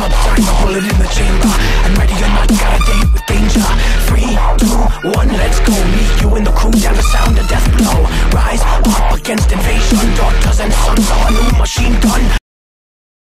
up time, a bullet in the chamber. I'm ready or not, got a date with danger. 3, 2, 1, let's go. Meet you in the crew down the sound of DeathBlow. Rise up against invasion, daughters and sons of a new machine gun.